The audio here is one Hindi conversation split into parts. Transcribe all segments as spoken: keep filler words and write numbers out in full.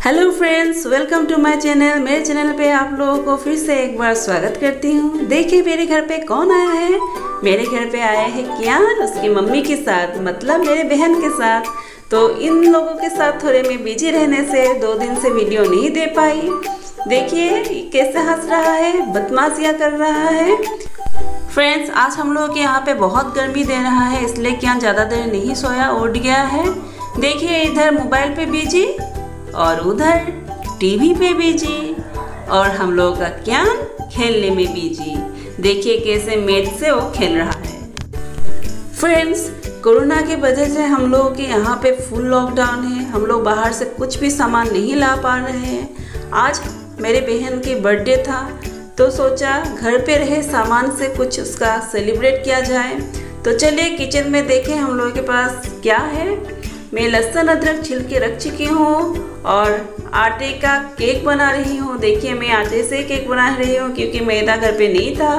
Hello friends, welcome to my channel. मेरे चैनल पे आप लोगों को फिर से एक बार स्वागत करती हूँ। देखिए मेरे घर पे कौन आया है। मेरे घर पे आया है कियान उसकी मम्मी के साथ, मतलब मेरे बहन के साथ। तो इन लोगों के साथ थोड़े मैं बिजी रहने से दो दिन से वीडियो नहीं दे पाई। देखिए कैसे हंस रहा है, बदमाशियाँ कर रहा है। फ्रेंड्स, आज हम लोगों के यहाँ पे बहुत गर्मी दे रहा है, इसलिए कियान ज़्यादा देर नहीं सोया, उठ गया है। देखिए इधर मोबाइल पे बिजी और उधर टीवी पे बिजी, और हम लोगों का कियान खेलने में बिजी। देखिए कैसे मैट से वो खेल रहा है। फ्रेंड्स, कोरोना की वजह से हम लोगों के यहाँ पे फुल लॉकडाउन है। हम लोग बाहर से कुछ भी सामान नहीं ला पा रहे हैं। आज मेरे बहन की बर्थडे था, तो सोचा घर पे रहे सामान से कुछ उसका सेलिब्रेट किया जाए। तो चलिए किचन में देखें हम लोगों के पास क्या है। मैं लहसुन अदरक छिल के रख चुकी हूँ और आटे का केक बना रही हूँ। देखिए मैं आटे से केक बना रही हूँ क्योंकि मैदा घर पे नहीं था,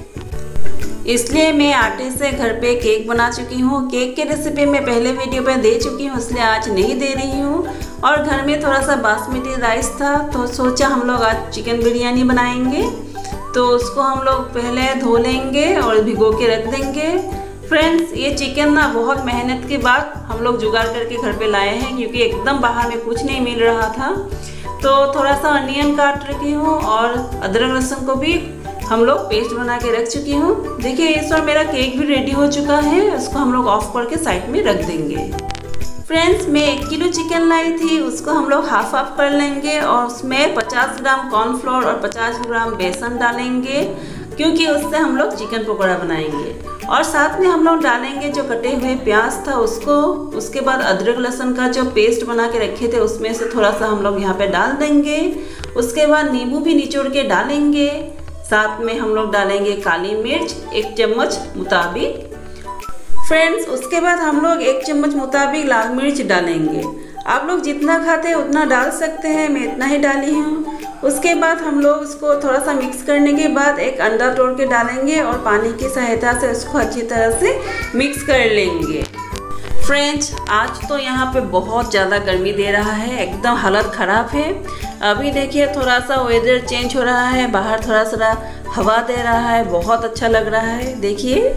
इसलिए मैं आटे से घर पे केक बना चुकी हूँ। केक की रेसिपी मैं पहले वीडियो पे दे चुकी हूँ, इसलिए आज नहीं दे रही हूँ। और घर में थोड़ा सा बासमती राइस था, तो सोचा हम लोग आज चिकन बिरयानी बनाएंगे। तो उसको हम लोग पहले धो लेंगे और भिगो के रख देंगे। फ्रेंड्स, ये चिकन ना बहुत मेहनत के बाद हम लोग जुगाड़ करके घर पे लाए हैं, क्योंकि एकदम बाहर में कुछ नहीं मिल रहा था। तो थोड़ा सा अनियन काट रखी हूँ और अदरक लहसुन को भी हम लोग पेस्ट बना के रख चुकी हूँ। देखिए इस बार मेरा केक भी रेडी हो चुका है, इसको हम लोग ऑफ करके साइड में रख देंगे। फ्रेंड्स, मैं एक किलो चिकन लाई थी, उसको हम लोग हाफ हाफ कर लेंगे और उसमें पचास ग्राम कॉर्नफ्लोर और पचास ग्राम बेसन डालेंगे, क्योंकि उससे हम लोग चिकन पकौड़ा बनाएंगे। और साथ में हम लोग डालेंगे जो कटे हुए प्याज था उसको। उसके बाद अदरक लहसुन का जो पेस्ट बना के रखे थे उसमें से थोड़ा सा हम लोग यहाँ पे डाल देंगे। उसके बाद नींबू भी निचोड़ के डालेंगे। साथ में हम लोग डालेंगे काली मिर्च एक चम्मच मुताबिक। फ्रेंड्स, उसके बाद हम लोग एक चम्मच मुताबिक लाल मिर्च डालेंगे। आप लोग जितना खाते हैं उतना डाल सकते हैं, मैं इतना ही डाली हूँ। उसके बाद हम लोग उसको थोड़ा सा मिक्स करने के बाद एक अंडा तोड़ के डालेंगे और पानी की सहायता से उसको अच्छी तरह से मिक्स कर लेंगे। फ्रेंड्स, आज तो यहाँ पे बहुत ज़्यादा गर्मी दे रहा है, एकदम हालत ख़राब है। अभी देखिए थोड़ा सा वेदर चेंज हो रहा है, बाहर थोड़ा सा हवा दे रहा है, बहुत अच्छा लग रहा है। देखिए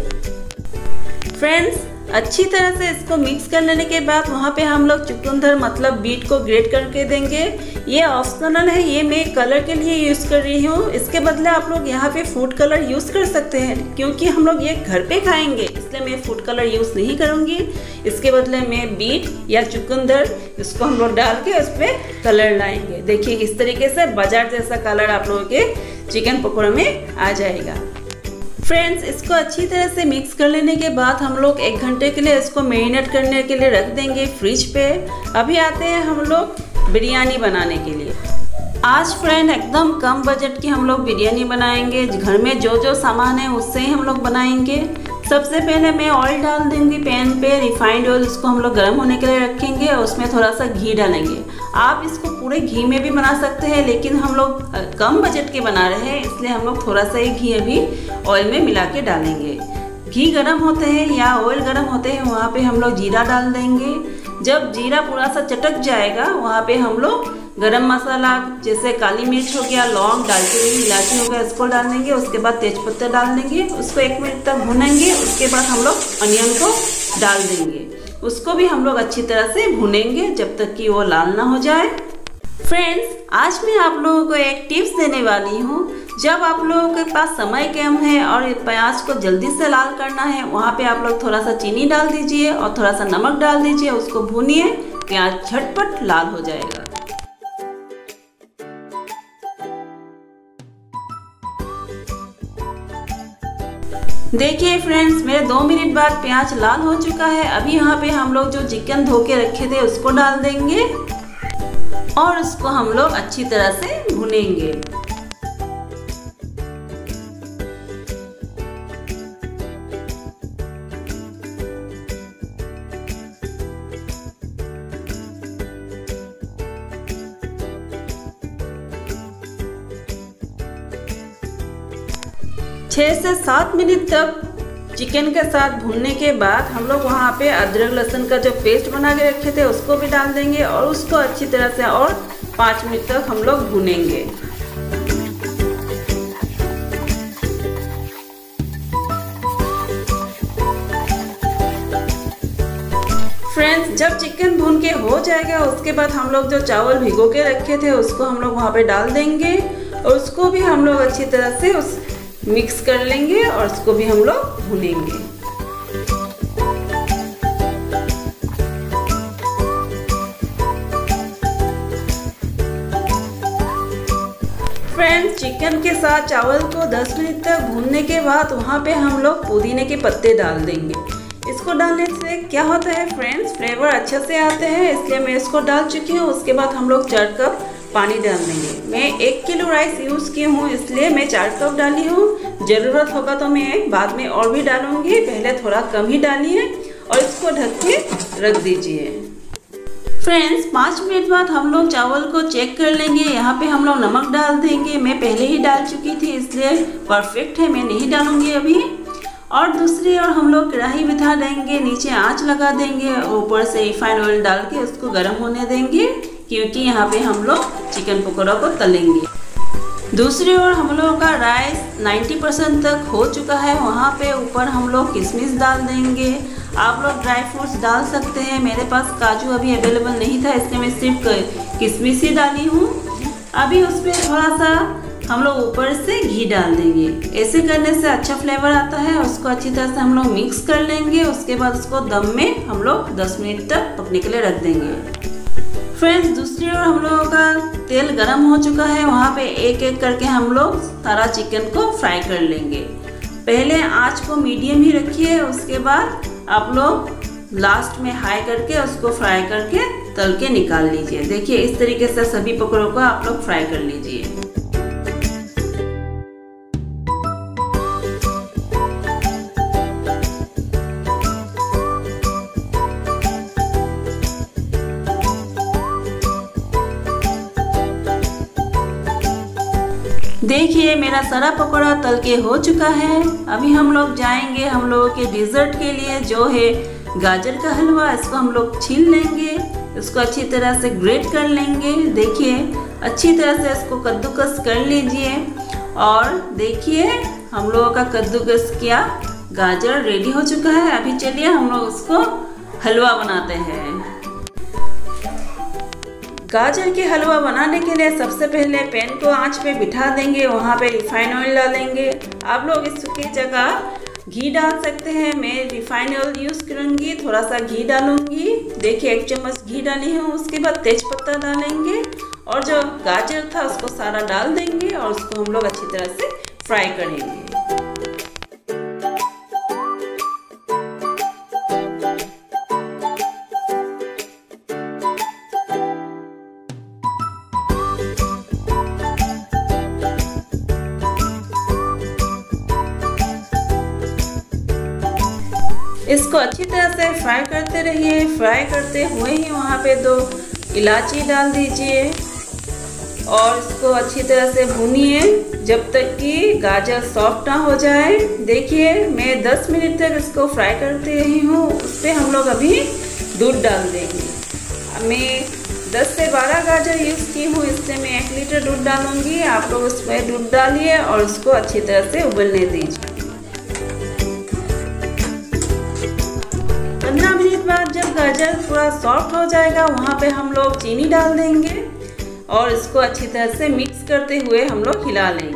फ्रेंड्स, अच्छी तरह से इसको मिक्स कर लेने के बाद वहाँ पे हम लोग चुकंदर मतलब बीट को ग्रेट करके देंगे। ये ऑप्शनल है, ये मैं कलर के लिए यूज़ कर रही हूँ। इसके बदले आप लोग यहाँ पे फूड कलर यूज़ कर सकते हैं, क्योंकि हम लोग ये घर पे खाएंगे, इसलिए मैं फूड कलर यूज़ नहीं करूँगी। इसके बदले मैं बीट या चुकंदर इसको हम लोग डाल के उस पर कलर लाएंगे। देखिए इस तरीके से बाजार जैसा कलर आप लोगों के चिकन पकौड़े में आ जाएगा। फ्रेंड्स, इसको अच्छी तरह से मिक्स कर लेने के बाद हम लोग एक घंटे के लिए इसको मैरिनेट करने के लिए रख देंगे फ्रिज पे। अभी आते हैं हम लोग बिरयानी बनाने के लिए। आज फ्रेंड एकदम कम बजट की हम लोग बिरयानी बनाएंगे। घर में जो जो सामान है उससे ही हम लोग बनाएंगे। सबसे पहले मैं ऑयल डाल दूंगी पैन पे, रिफाइंड ऑयल। उसको हम लोग गर्म होने के लिए रखेंगे और उसमें थोड़ा सा घी डालेंगे। आप इसको पूरे घी में भी बना सकते हैं, लेकिन हम लोग कम बजट के बना रहे हैं, इसलिए हम लोग थोड़ा सा ही घी अभी ऑयल में मिला के डालेंगे। घी गर्म होते हैं या ऑयल गर्म होते हैं, वहाँ पे हम लोग जीरा डाल देंगे। जब जीरा पूरा सा चटक जाएगा, वहाँ पे हम लोग गरम मसाला जैसे काली मिर्च हो गया, लौंग, दालचीनी, इलायची हो गया, इसको डाल देंगे। उसके बाद तेजपत्ता डाल देंगे, उसको एक मिनट तक भुनेंगे। उसके बाद हम लोग अनियन को डाल देंगे, उसको भी हम लोग अच्छी तरह से भुनेंगे जब तक कि वो लाल ना हो जाए। फ्रेंड्स, आज मैं आप लोगों को एक टिप्स देने वाली हूँ। जब आप लोगों के पास समय कम है और प्याज को जल्दी से लाल करना है, वहाँ पे आप लोग थोड़ा सा चीनी डाल दीजिए और थोड़ा सा नमक डाल दीजिए, उसको भूनिए, प्याज झटपट लाल हो जाएगा। देखिए फ्रेंड्स, मेरे दो मिनट बाद प्याज लाल हो चुका है। अभी यहाँ पे हम लोग जो चिकन धो के रखे थे उसको डाल देंगे और उसको हम लोग अच्छी तरह से भुनेंगे। छः से सात मिनट तक चिकन के साथ भूनने के बाद हम लोग वहाँ पे अदरक लहसुन का जो पेस्ट बना के रखे थे उसको भी डाल देंगे और उसको अच्छी तरह से और पाँच मिनट तक हम लोग भूनेंगे। फ्रेंड्स, जब चिकन भून के हो जाएगा उसके बाद हम लोग जो चावल भिगो के रखे थे उसको हम लोग वहाँ पे डाल देंगे और उसको भी हम लोग अच्छी तरह से उस मिक्स कर लेंगे और उसको भी हम लोग भूनेंगे। फ्रेंड्स, चिकन के साथ चावल को दस मिनट तक भूनने के बाद वहाँ पे हम लोग पुदीने के पत्ते डाल देंगे। इसको डालने से क्या होता है फ्रेंड्स, फ्लेवर अच्छे से आते हैं, इसलिए मैं इसको डाल चुकी हूँ। उसके बाद हम लोग चार कप पानी डाल देंगे। मैं एक किलो राइस यूज़ की हूँ इसलिए मैं चार कप डाली हूँ। ज़रूरत होगा तो मैं बाद में और भी डालूँगी, पहले थोड़ा कम ही डालिए और इसको ढक के रख दीजिए। फ्रेंड्स, पाँच मिनट बाद हम लोग चावल को चेक कर लेंगे। यहाँ पे हम लोग नमक डाल देंगे। मैं पहले ही डाल चुकी थी इसलिए परफेक्ट है, मैं नहीं डालूँगी अभी। और दूसरी ओर हम लोग कढ़ाई बिठा देंगे, नीचे आंच लगा देंगे, ऊपर से रिफाइंड ऑयल डाल के उसको गर्म होने देंगे, क्योंकि यहाँ पे हम लोग चिकन पकौड़ा को तलेंगे। दूसरी ओर हम लोगों का राइस नब्बे परसेंट तक हो चुका है। वहाँ पे ऊपर हम लोग किशमिश डाल देंगे। आप लोग ड्राई फ्रूट्स डाल सकते हैं। मेरे पास काजू अभी अवेलेबल नहीं था इसलिए मैं सिर्फ किशमिश ही डाली हूँ। अभी उसमें थोड़ा सा हम लोग ऊपर से घी डाल देंगे। ऐसे करने से अच्छा फ्लेवर आता है। उसको अच्छी तरह से हम लोग मिक्स कर लेंगे। उसके बाद उसको दम में हम लोग दस मिनट तक पकने के लिए रख देंगे। फ्रेंड्स, दूसरी ओर हम लोगों का तेल गरम हो चुका है। वहाँ पे एक एक करके हम लोग सारा चिकन को फ्राई कर लेंगे। पहले आंच को मीडियम ही रखिए, उसके बाद आप लोग लास्ट में हाई करके उसको फ्राई करके तल के निकाल लीजिए। देखिए, इस तरीके से सभी पकौड़ों को आप लोग फ्राई कर लीजिए। देखिए, मेरा सारा पकौड़ा तल के हो चुका है। अभी हम लोग जाएंगे हम लोगों के डिज़र्ट के लिए, जो है गाजर का हलवा। इसको हम लोग छील लेंगे, इसको अच्छी तरह से ग्रेट कर लेंगे। देखिए, अच्छी तरह से इसको कद्दूकस कर लीजिए। और देखिए, हम लोगों का कद्दूकस किया गाजर रेडी हो चुका है। अभी चलिए हम लोग उसको हलवा बनाते हैं। गाजर के हलवा बनाने के लिए सबसे पहले पैन को आंच पे बिठा देंगे। वहाँ पे रिफाइंड ऑयल डालेंगे। आप लोग इसकी जगह घी डाल सकते हैं। मैं रिफाइंड ऑयल यूज़ करूँगी, थोड़ा सा घी डालूँगी। देखिए, एक चम्मच घी डाली हूँ। उसके बाद तेज पत्ता डालेंगे और जो गाजर था उसको सारा डाल देंगे और उसको हम लोग अच्छी तरह से फ्राई करेंगे। इसको अच्छी तरह से फ्राई करते रहिए। फ्राई करते हुए ही वहाँ पे दो इलायची डाल दीजिए और इसको अच्छी तरह से भूनिए जब तक कि गाजर सॉफ्ट ना हो जाए। देखिए, मैं दस मिनट तक इसको फ्राई करते रही हूँ। उस पर हम लोग अभी दूध डाल देंगे। मैं दस से बारह गाजर यूज़ की हूँ, इससे मैं एक लीटर दूध डालूँगी। आप लोग उसमें दूध डालिए और उसको अच्छी तरह से उबलने दीजिए। पंद्रह मिनट बाद जब गाजर पूरा सॉफ्ट हो जाएगा, वहाँ पे हम लोग चीनी डाल देंगे और इसको अच्छी तरह से मिक्स करते हुए हम लोग हिला लेंगे।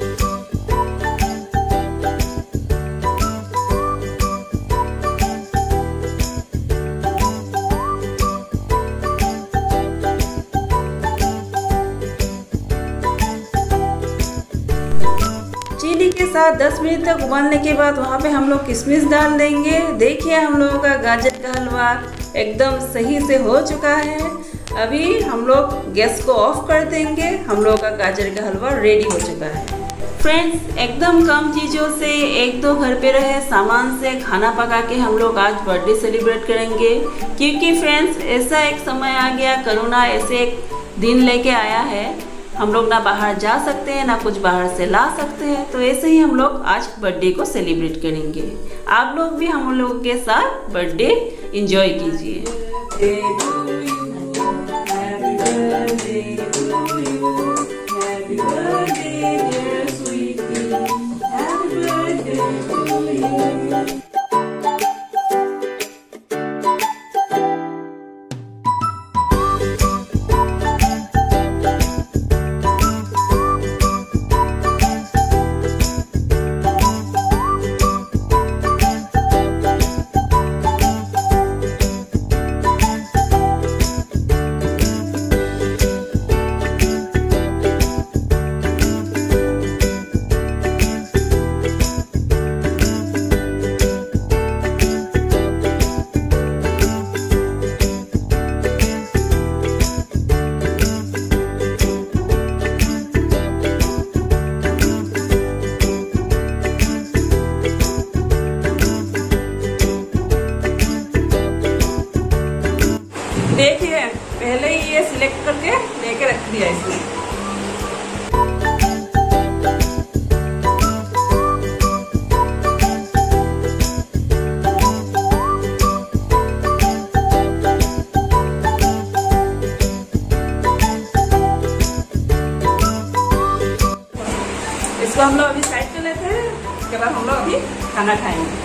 चीनी के साथ दस मिनट तक उबालने के बाद वहाँ पे हम लोग किशमिश डाल देंगे। देखिए, हम लोगों का गाजर का हलवा एकदम सही से हो चुका है। अभी हम लोग गैस को ऑफ कर देंगे। हम लोगों का गाजर का हलवा रेडी हो चुका है। फ्रेंड्स, एकदम कम चीज़ों से, एक दो घर पे रहे सामान से खाना पका के हम लोग आज बर्थडे सेलिब्रेट करेंगे। क्योंकि फ्रेंड्स, ऐसा एक समय आ गया, कोरोना ऐसे एक दिन लेके आया है, हम लोग ना बाहर जा सकते हैं ना कुछ बाहर से ला सकते हैं। तो ऐसे ही हम लोग आज बर्थडे को सेलिब्रेट करेंगे। आप लोग भी हम लोगों के साथ बर्थडे एंजॉय कीजिए। birthday to you. Happy birthday, dear sweetie. Happy birthday to you. देखिए पहले ही ये सिलेक्ट करके लेके रख दिया इसमें। इसको हम लोग अभी साइड कर लेते हैं, उसके बाद हम लोग अभी खाना खाएंगे।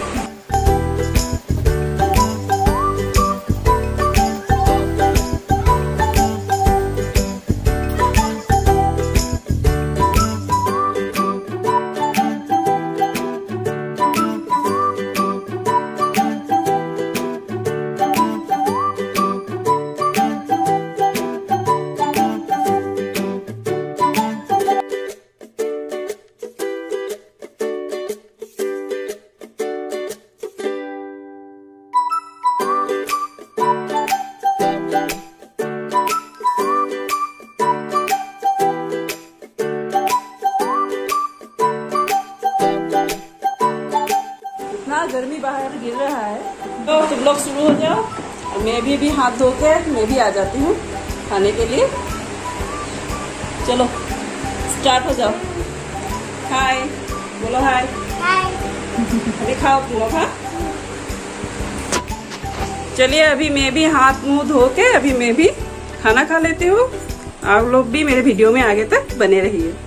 गर्मी बाहर गिर रहा है, तो तुम लोग शुरू हो जाओ और मैं भी भी हाथ धो के मैं भी आ जाती हूँ खाने के लिए। चलो स्टार्ट हो जाओ। हाय बोलो, हाय हाय। अभी खाओ तुम लोग। हाँ चलिए अभी मैं भी हाथ मुंह धो के अभी मैं भी खाना खा लेती हूँ। आप लोग भी मेरे वीडियो में आगे तक बने रहिए।